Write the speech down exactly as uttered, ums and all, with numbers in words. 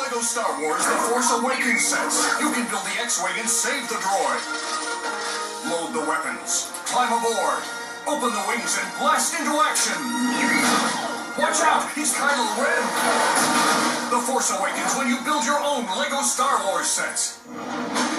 LEGO Star Wars The Force Awakens sets. You can build the X-Wing and save the droid. Load the weapons. Climb aboard. Open the wings and blast into action. Watch out, he's Kylo Ren. The Force Awakens when you build your own LEGO Star Wars sets.